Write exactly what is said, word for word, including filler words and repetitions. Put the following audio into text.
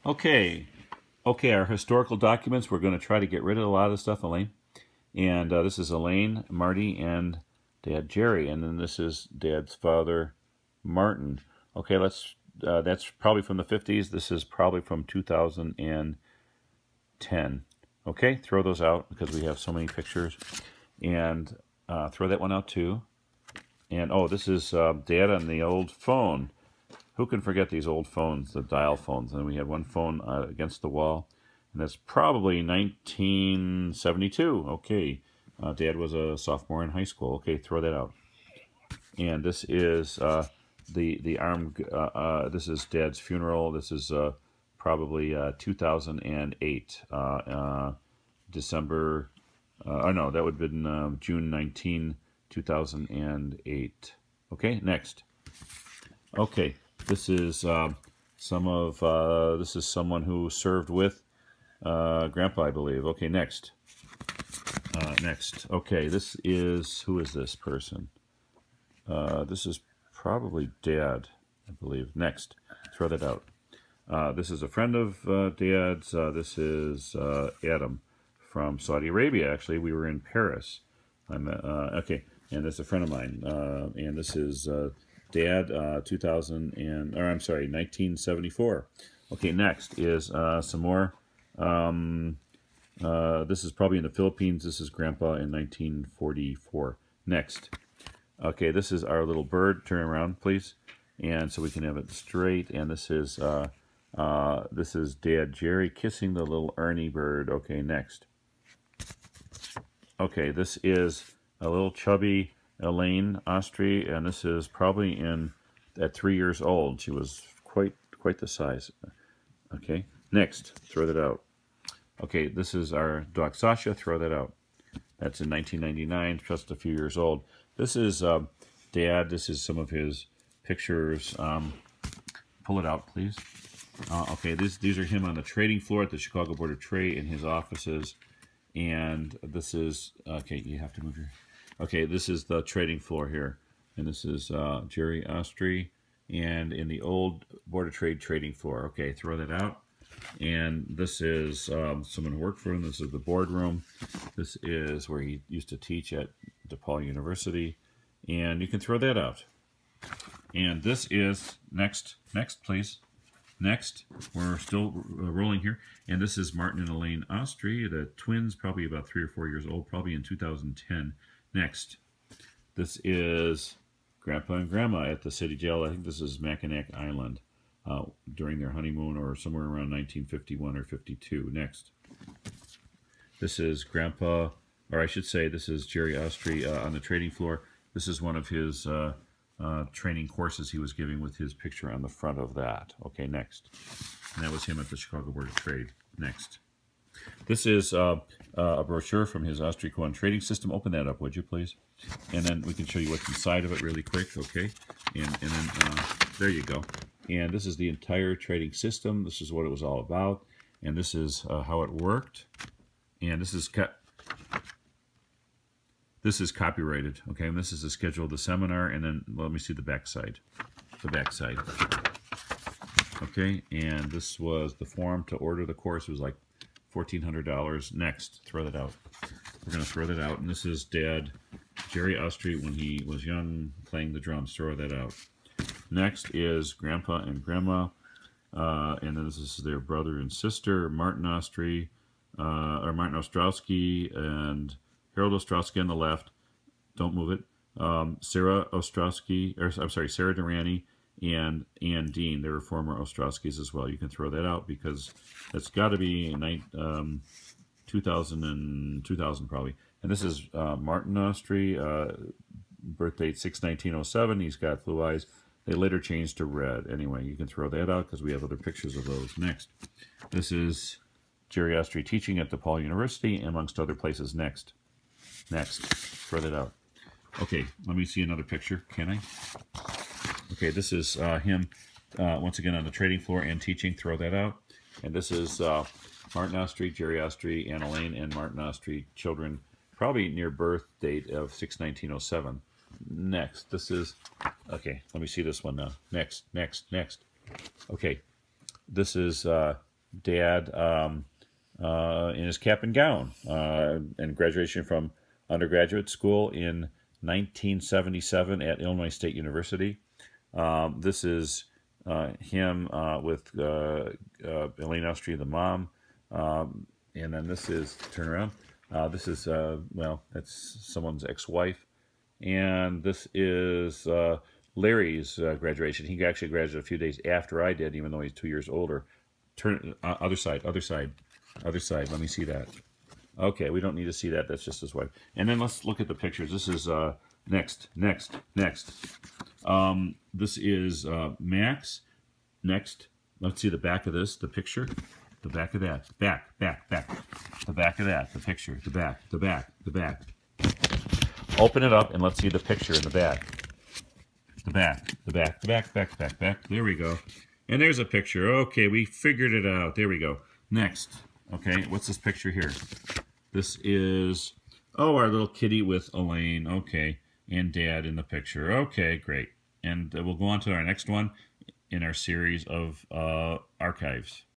Okay, okay, our historical documents, we're going to try to get rid of a lot of the stuff, Elaine. And uh, this is Elaine, Marty, and Dad Jerry. And then this is Dad's father, Martin. Okay, let's, uh, that's probably from the fifties. This is probably from two thousand ten. Okay, throw those out because we have so many pictures. And uh, throw that one out too. And oh, this is uh, Dad on the old phone. Who can forget these old phones, the dial phones? And we had one phone uh, against the wall, and that's probably nineteen seventy-two. Okay, uh, Dad was a sophomore in high school. Okay, throw that out. And this is uh, the the arm. Uh, uh, this is Dad's funeral. This is uh, probably uh, two thousand eight, uh, uh, December. Uh, oh no, that would have been uh, June nineteenth, two thousand eight. Okay, next. Okay. This is uh, some of, uh, this is someone who served with uh, Grandpa, I believe. Okay, next. Uh, next. Okay, this is, who is this person? Uh, this is probably Dad, I believe. Next. Throw that out. Uh, this is a friend of uh, Dad's. Uh, this is uh, Adam from Saudi Arabia, actually. We were in Paris. I'm, uh, okay, and this is a friend of mine. Uh, and this is... Uh, Dad, uh, two thousand and, or I'm sorry, nineteen seventy-four. Okay, next is uh, some more. Um, uh, this is probably in the Philippines. This is Grandpa in nineteen forty-four. Next. Okay, this is our little bird. Turn around, please, and so we can have it straight. And this is uh, uh, this is Dad Jerry kissing the little Ernie bird. Okay, next. Okay, this is a little chubby Elaine Ostry, and this is probably in at three years old. She was quite quite the size. Okay, next, throw that out. Okay, this is our dog Sasha. Throw that out. That's in nineteen ninety-nine, just a few years old. This is uh, Dad. This is some of his pictures. Um, pull it out, please. Uh, okay, these these are him on the trading floor at the Chicago Board of Trade in his offices, and this is okay. You have to move your. Okay, this is the trading floor here, and this is uh, Jerry Ostry, and in the old Board of Trade trading floor. Okay, throw that out. And this is um, someone who worked for him. This is the boardroom. This is where he used to teach at DePaul University, and you can throw that out. And this is, next, next please. Next, we're still rolling here, and this is Martin and Elaine Ostry, the twins, probably about three or four years old, probably in two thousand ten. Next, this is Grandpa and Grandma at the city jail. I think this is Mackinac Island uh, during their honeymoon or somewhere around nineteen fifty-one or fifty-two. Next, this is Grandpa, or I should say this is Jerry Ostry uh, on the trading floor. This is one of his uh, uh, training courses he was giving with his picture on the front of that. Okay, next. And that was him at the Chicago Board of Trade. Next. This is uh, uh, a brochure from his Ostry Cohen trading system. Open that up, would you, please? And then we can show you what's inside of it really quick, okay? And, and then, uh, there you go. And this is the entire trading system. This is what it was all about. And this is uh, how it worked. And this is this is copyrighted, okay? And this is the schedule of the seminar. And then let me see the back side. The back side. Okay, and this was the form to order the course. It was like fourteen hundred dollars. Next, throw that out. We're going to throw that out. And this is Dad, Jerry Ostry, when he was young, playing the drums. Throw that out. Next is Grandpa and Grandma. Uh, and then this is their brother and sister, Martin Ostry, uh, or Martin Ostrowski, and Harold Ostrowski on the left. Don't move it. Um, Sarah Ostrowski, or I'm sorry, Sarah Durrani, and Ann Dean. They were former Ostrowskis as well. You can throw that out because that's got to be um, two thousand and two thousand probably. And this is uh, Martin Ostry, uh, birth date six nineteen oh seven. He's got blue eyes. They later changed to red. Anyway, you can throw that out because we have other pictures of those. Next, this is Jerry Ostry teaching at DePaul University, amongst other places. Next, next, throw that out. Okay, let me see another picture. Can I? Okay, this is uh, him, uh, once again, on the trading floor and teaching. Throw that out. And this is uh, Martin Ostry, Jerry Ostry, and Elaine and Martin Ostry, children, probably near birth date of six nineteen oh seven. Next, this is, okay, let me see this one now. Next, next, next. Okay, this is uh, Dad um, uh, in his cap and gown, uh, and graduation from undergraduate school in nineteen seventy-seven at Illinois State University. Um, this is uh, him uh, with uh, uh, Elaine Austria, the mom, um, and then this is, turn around, uh, this is, uh, well, that's someone's ex-wife, and this is uh, Larry's uh, graduation. He actually graduated a few days after I did, even though he's two years older. Turn, uh, other side, other side, other side, let me see that. Okay, we don't need to see that, that's just his wife. And then let's look at the pictures. This is, uh, next, next, next. Um, this is uh, Max. Next, let's see the back of this, the picture. The back of that. Back, back, back. The back of that, the picture. The back, the back, the back. Open it up and let's see the picture in the back. The back, the back, the back, back, back, back. There we go. And there's a picture. Okay, we figured it out. There we go. Next. Okay, what's this picture here? This is, oh, our little kitty with Elaine. Okay, and Dad in the picture. Okay, great. And we'll go on to our next one in our series of uh, archives.